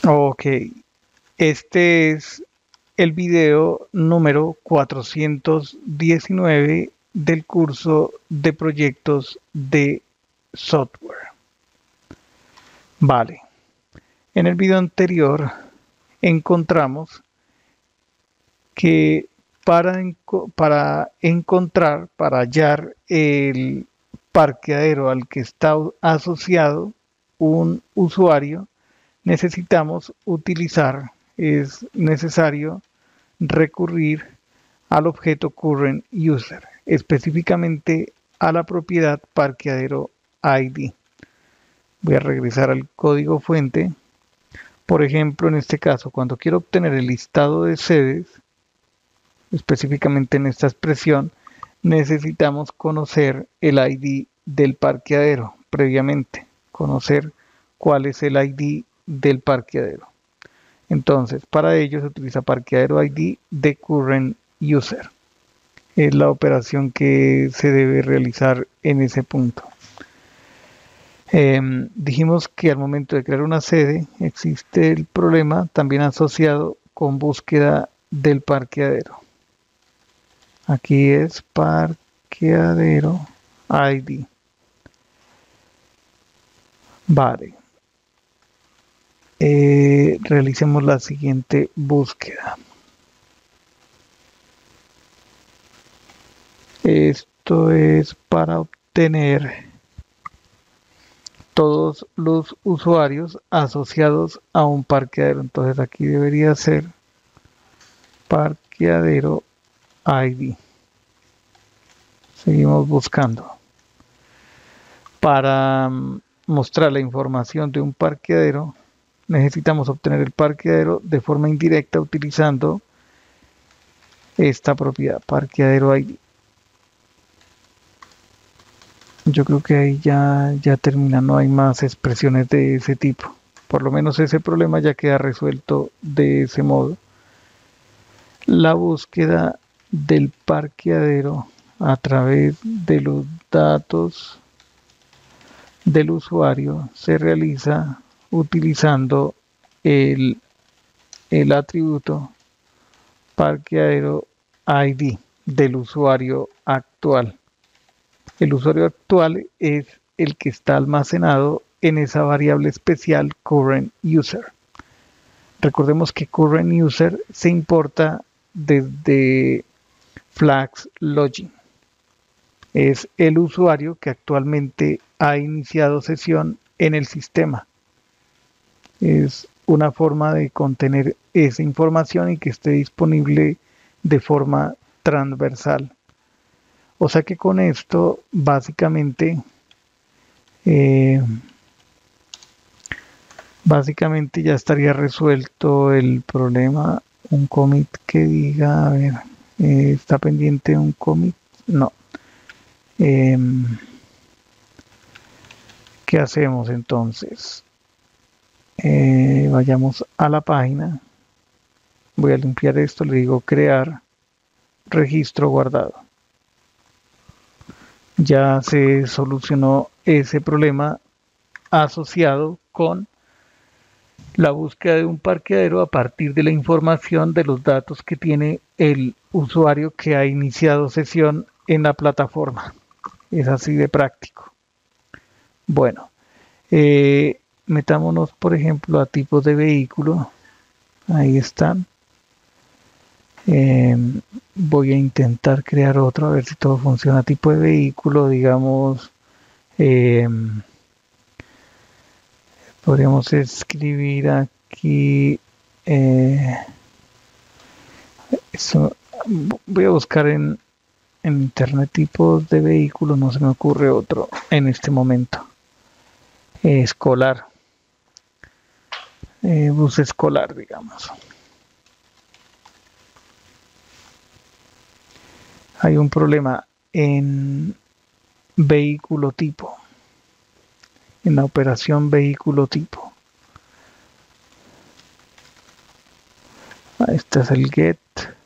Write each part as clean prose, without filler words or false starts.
Ok, este es el video número 419 del curso de proyectos de software. Vale, en el video anterior encontramos que para hallar el parqueadero al que está asociado un usuario, es necesario recurrir al objeto current user, específicamente a la propiedad parqueadero ID. Voy a regresar al código fuente. Por ejemplo, en este caso, cuando quiero obtener el listado de sedes, específicamente en esta expresión, necesitamos conocer el ID del parqueadero previamente, conocer cuál es el ID del parqueadero. Entonces, para ello se utiliza parqueadero ID de current user. Es la operación que se debe realizar en ese punto. Dijimos que al momento de crear una sede existe el problema también asociado con búsqueda del parqueadero. Aquí es parqueadero ID. Vale. Realicemos la siguiente búsqueda. Esto es para obtener todos los usuarios asociados a un parqueadero. Entonces aquí debería ser parqueadero ID. Seguimos buscando. Para mostrar la información de un parqueadero, necesitamos obtener el parqueadero de forma indirecta utilizando esta propiedad, parqueadero ID. Yo creo que ahí ya termina, no hay más expresiones de ese tipo. Por lo menos ese problema ya queda resuelto de ese modo. La búsqueda del parqueadero a través de los datos del usuario se realiza utilizando el, el atributo parqueadero ID del usuario actual. El usuario actual es el que está almacenado en esa variable especial current user. Recordemos que current user se importa desde Flags Login. Es el usuario que actualmente ha iniciado sesión en el sistema. Es una forma de contener esa información y que esté disponible de forma transversal. O sea que con esto eh, básicamente ya estaría resuelto el problema. Un commit que diga, a ver, está pendiente un commit. No. Eh, ¿Qué hacemos entonces? Vayamos a la página. Voy a limpiar esto, le digo crear registro guardado. Ya se solucionó ese problema asociado con la búsqueda de un parqueadero a partir de la información de los datos que tiene el usuario que ha iniciado sesión en la plataforma. Es así de práctico. Bueno, metámonos por ejemplo a tipos de vehículo. Ahí están. Eh, Voy a intentar crear otro a ver si todo funciona. Tipo de vehículo, digamos, eh, podríamos escribir aquí. eh, Eso, voy a buscar en internet tipos de vehículos, no se me ocurre otro en este momento. Escolar, bus escolar, digamos. Hay un problema en vehículo tipo, en la operación vehículo tipo. Este es el get,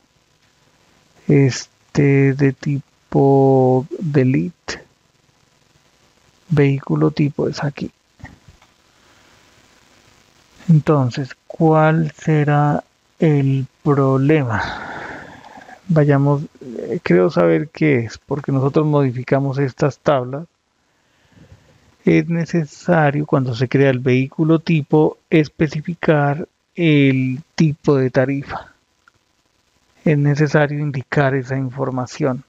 este de tipo delete, vehículo tipo es aquí. Entonces, ¿Cuál será el problema? Vayamos, creo saber qué es, porque nosotros modificamos estas tablas. Es necesario, cuando se crea el vehículo tipo, especificar el tipo de tarifa. Es necesario indicar esa información,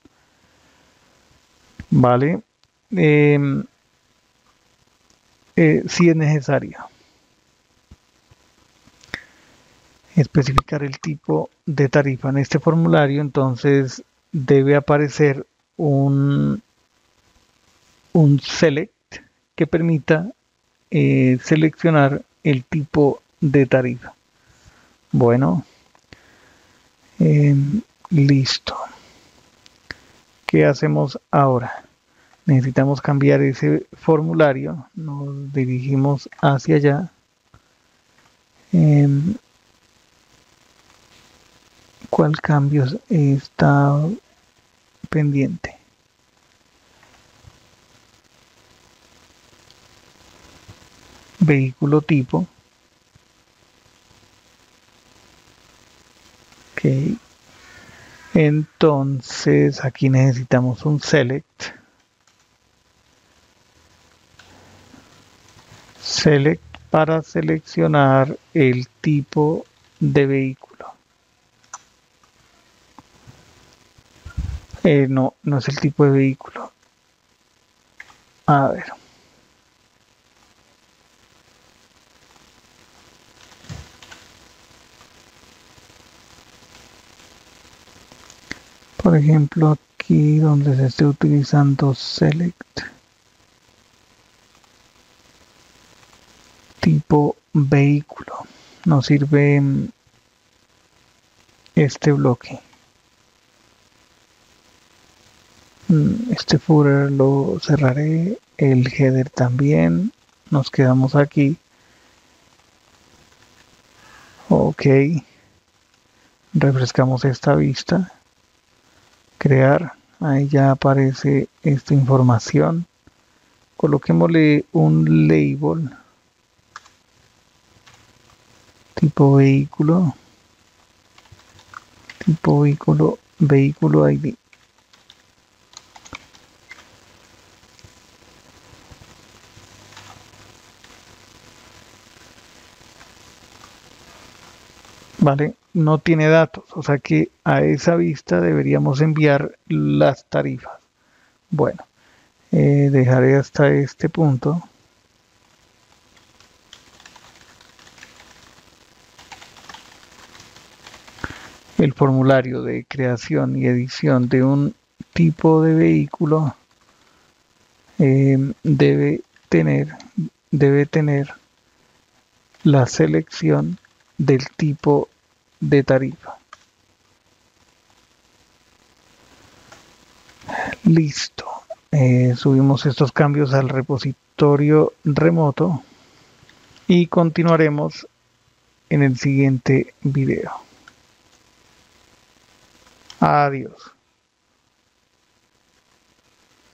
¿vale? Eh, sí es necesario especificar el tipo de tarifa en este formulario, entonces debe aparecer un select que permita seleccionar el tipo de tarifa. Bueno, eh, listo. ¿Qué hacemos ahora? Necesitamos cambiar ese formulario. Nos dirigimos hacia allá. Eh, ¿Cuál cambio está pendiente? Vehículo tipo. Ok. Entonces aquí necesitamos un select. Select para seleccionar el tipo de vehículo. No, no es el tipo de vehículo. A ver. Por ejemplo, aquí donde se esté utilizando select tipo vehículo, nos sirve este bloque. Este footer lo cerraré, el header también. Nos quedamos aquí. Ok, refrescamos esta vista. Crear, ahí ya aparece esta información. Coloquémosle un label tipo vehículo, vehículo ID. Vale, no tiene datos, o sea que a esa vista deberíamos enviar las tarifas. Bueno, dejaré hasta este punto. El formulario de creación y edición de un tipo de vehículo debe tener, debe tener la selección del tipo de tarifa. Listo. Subimos estos cambios al repositorio remoto y continuaremos en el siguiente video. Adiós.